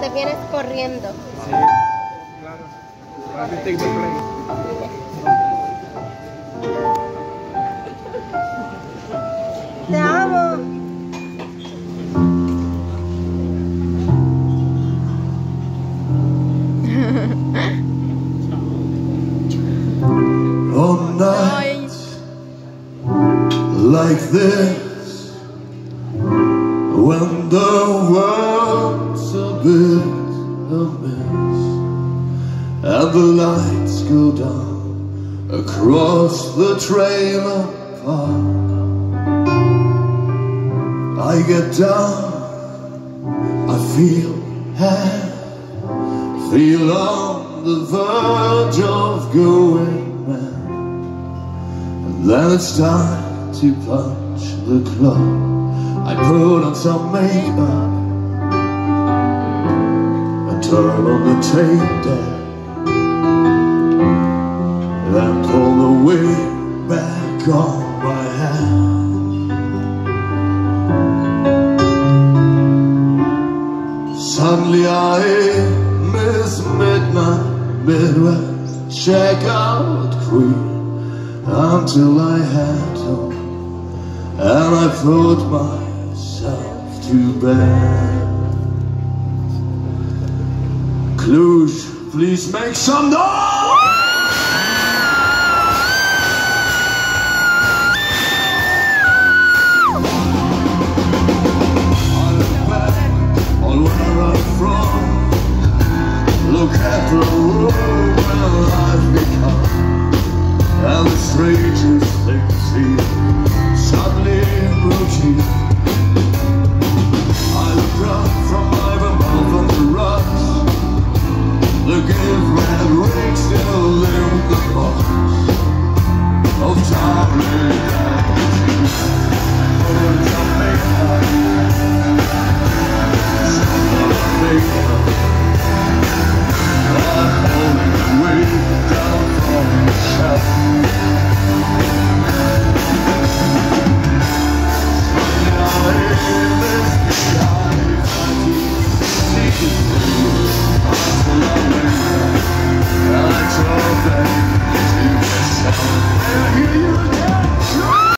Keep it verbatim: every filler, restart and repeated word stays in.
te vienes corriendo. Sí, claro. Let me take the plane. Te amo. On nights like this, when the world's a bit amiss and the lights go down across the trailer park, I get down, I feel happy, feel on the verge of going mad. And then it's time to punch the clock. I put on some makeup and turn on the tape deck and pull the wig back on my hand. Suddenly I miss midnight Midwest checkout queen until I had to, and I put myself to bed. Cluj, please make some noise!